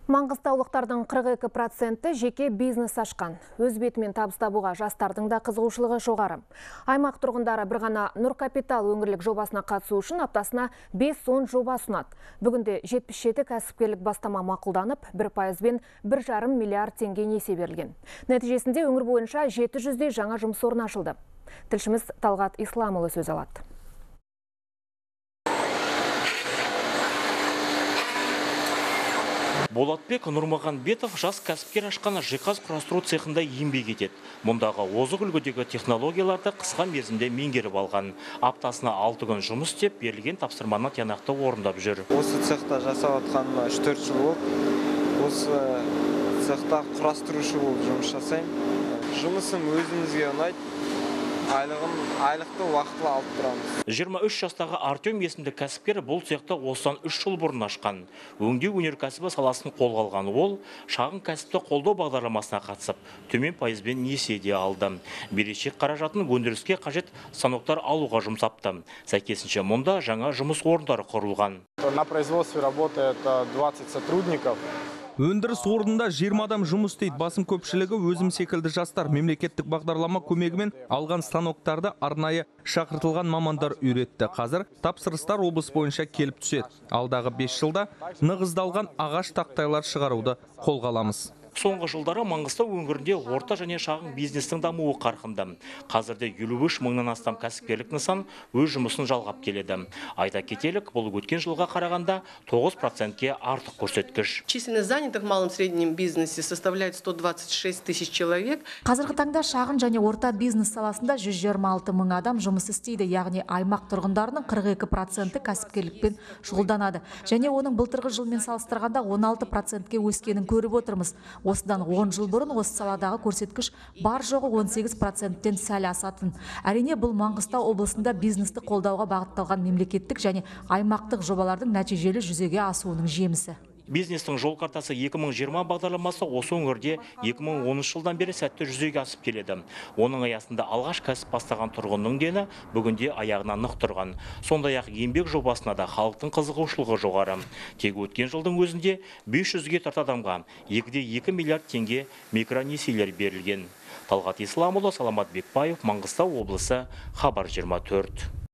Маңғыстаулықтардың 42% жеке бизнес ашқан. Өз бетімен табыс табуға жастардың да қызығушылығы жоғары. Аймақ тұрғындары бір ғана Нұр Капитал өңірлік жобасына қатысу үшін аптасына 5-10 жоба ұсынады. Бүгінде 77 кәсіпкерлік бастама мақұлданып, 1%-бен 1,5 миллиард теңге несие берілген. Нәтижесінде өңір бойынша 700-дей жаңа жұмыс орны ашылды. Тілшіміз Талғат Исламұлы сөз алады. Болатбек Нұрмағанбетов жас кәсіпкер ашқан жиһаз құрастыру цехында еңбек етеді. Мұндағы озық үлгідегі технологияларды қысқа мерзімде меңгеріп алған. Аптасына 6 күн жұмыс істеп, берілген тапсырманы тиянақты орындап жүр. Осы цехта жасап атқаныма 3-4 жыл болды. Осы цехта құрастырушы болып жұмыс жасаймын. Жұмысым өзімізге ұнайды. Айлықты уақытылы алып тұрамыз. 23 жастағы Артем есімді кәсіпкер бұл цехты осыдан 3 жыл бұрын ашқан. Өңдеу өнеркәсібі саласын қолға алған ол, шағын кәсіпті қолдау бағдарламасына қатысып, төмен пайызбен несие де алды. Берешек қаражатын өндіріске қажет станоктар алуға жұмсапты. Сәйкесінше мұнда жаңа жұмыс орындары құрылған. На производстве работает 20 сотрудников. Өндіріс орнында 20 адам жұмыс істейді. Басым көпшілігі өзім секілді жастар. Мемлекеттік бағдарлама көмегімен алған станоктарды арнайы шақыртылған мамандар үйретті. Қазір тапсырыстар облыс бойынша келіп түседі. Алдағы 5 жылда нығыздалған ағаш тақтайлар шығаруды қолға аламыз. Соңғы жылдары Маңғыстау өңірінде орта және шағын бизнестің дамуы қарқынды. Қазірде 53 мыңнан астам кәсіпкерлік нысан өз жұмысын жалғап келеді. Айта кетелік, бұл өткен жылға қарағанда 9%-ке артық көрсеткіш. Численность занятых в малом и среднем бизнесе составляет 126 тысяч человек. Қазіргі таңда шағын және орта бизнес саласында 126 мың адам жұмыс істейді, яғни аймақ тұрғындарының 42% кәсіпкерлікпен шұғылданады. Және оның былтырғы жылмен салыстырғанда 16%-ке өскенін көріп отырмыз. Осыдан 10 жыл бұрын осы саладағы көрсеткіш бар жоғы 18%-тен сәл асатын. Әрине бұл Маңғыстау облысында бизнесті қолдауға бағытталған мемлекеттік және аймақтық жобалардың нәтижелі жүзеге асуының жемісі. Бизнестің жол картасы 2020 бағдарламасы осы өңірде 2010 жылдан бері сәтті жүзеге асып келеді. Оның аясында алғаш кәсіп бастаған тұрғынның дені бүгінде аяғына нық тұрған. Сондай-ақ еңбек жобасына да халықтың қызығушылығы жоғары. Тек өткен жылдың өзінде 500-ге тарта адамға 2,2 миллиард теңге микронесиелер берілген. Талғат Исламұлы, Саламат Бекбаев, Маңғыстау облысы, Хабар 24.